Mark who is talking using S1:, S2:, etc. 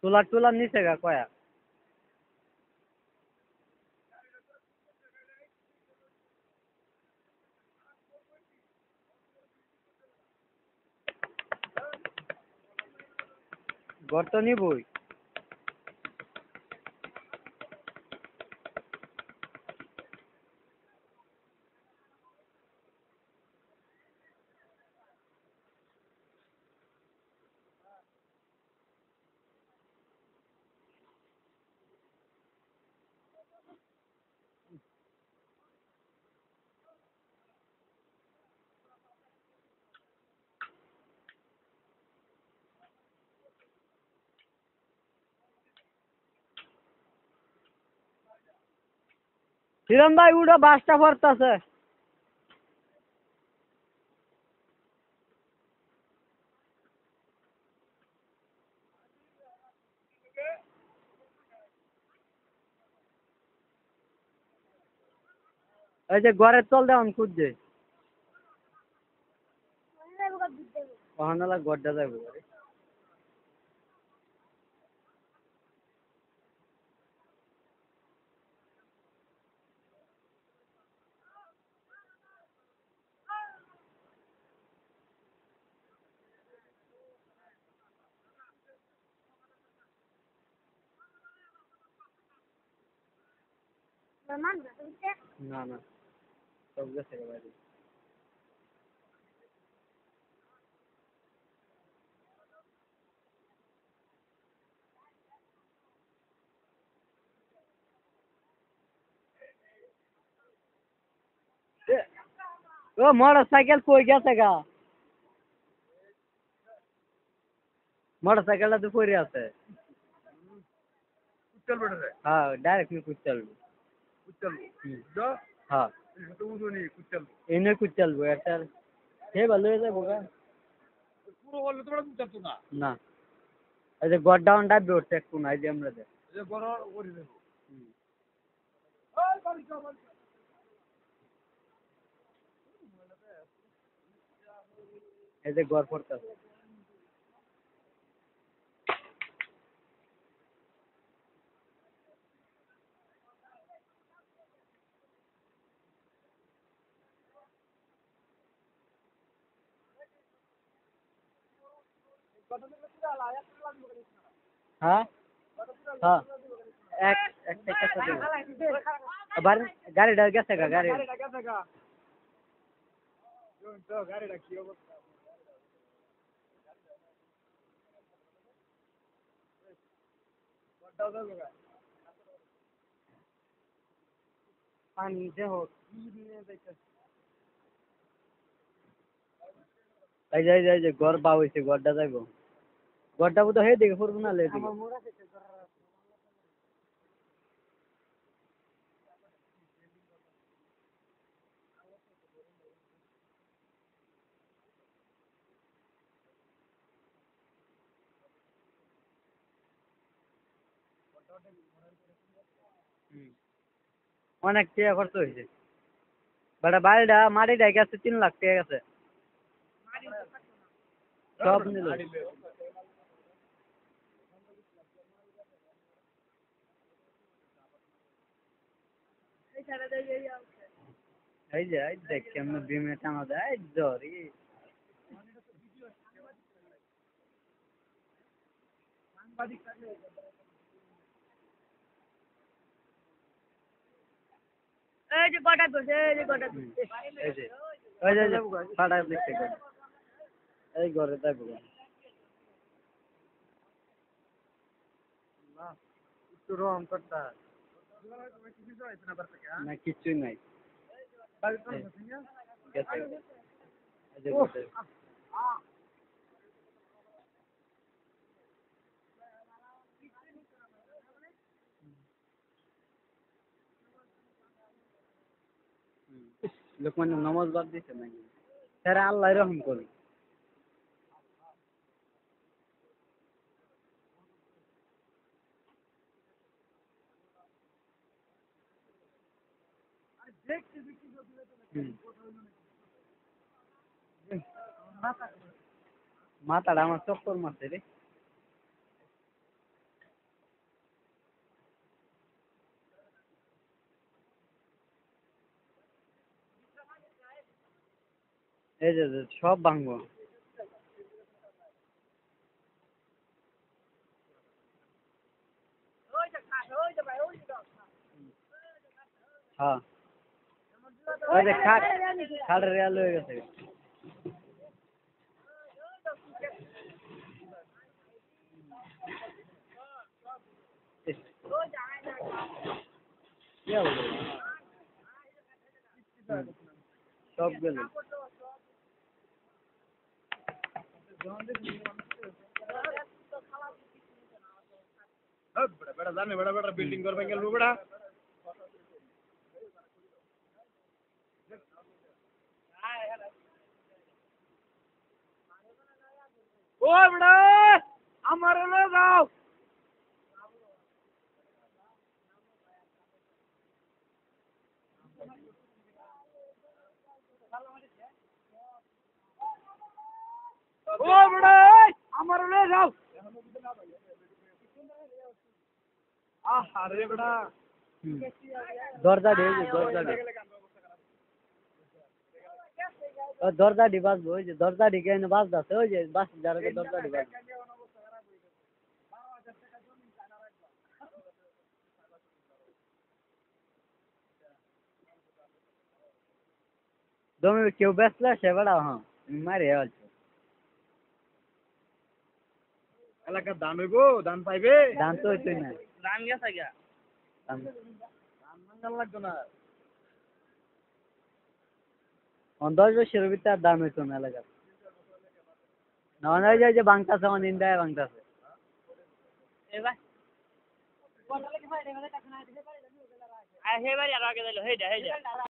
S1: Solar taller নিচে গা কয়া গর্ত নিবই হিরণ ভাই উড়ো বাসটা পড়তাছে এই যে ঘরের তল দেওয়ান খুঁজছে ওখানে গড্ডা যাবো না না সব গেছে বাইরে ও মোটরসাইকেল কই গেছে গা মোটরসাইকেলটা তো পড়ে আছে হ্যাঁ ডাইরেক্ট হ্যাঁ এনে কুচালবো একটা সে ভালো হয়ে যাবো গা না এই যে গড ডাউন ডাববে উঠছে একটু নাই যে আমরা এই যে গড় পড়তেছে হ্যাঁ হ্যাঁ এক একটা আবার গাড়িটা গেছে গা গাড়িটা কি অবস্থা পানি দেহ এই যে ঘর বা হয়েছে ঘরটা যাইব ঘরটা বোধ হয়ে দেখে পড়বো না লেগে অনেক টাকা খরচ হয়েছে বেটা বাড়িটা মাটিটা গেছে 3 লাখ টাকা গেছে সব নিল এই যে দেখ কেমন বিমে টানা দেয় জরি এই যে গটা করছে এই যে ফাটা দেখতে এই ঘরে যাবো না কিছুই নাই লোকমান নামাজ বাদ দিছে নাকি স্যার আল্লাহ রহম করুন মাথাটা আমার চক্কর মারছে রে এই যে সব ভাঙবো। হ্যাঁ ওই যে খাটের রেয়াল হয়ে গেছে। কি হবে? সব গেল।
S2: बेटा जाने बेटा बेटा बिल्डिंग कर बेंगल में बेटा ओ बेटा हमारे लोग आओ ओ बेटा हमारे लोग आओ अरे बेटा
S1: দরজা দিয়ে দরজা ডি বাজবো। ওই যে দরজা ডি কেন বাজতেছে। ওই যে বাস যারা দরজা ডি বাজ জমি কেউ বেচলে সে বেড়া হ্যাঁ মারে আছে।
S2: এলাকা দান হইবো দান পাইবে
S1: দান তো হইতই না।
S2: দান গেছে গিয়া
S1: দান
S2: দান মাঙ্গাল লাগতো না
S1: 10 বছরের ভিতরে আর দান হইতো না এলাকার। না ওই যে বাংতাছে আমার ইন্ডিয়ায় বাংতাছে।
S2: এবার কোটালে কি ভাই রে টাকা না দিতে পারে আই হেবারি আর আগে দিলো হেইডা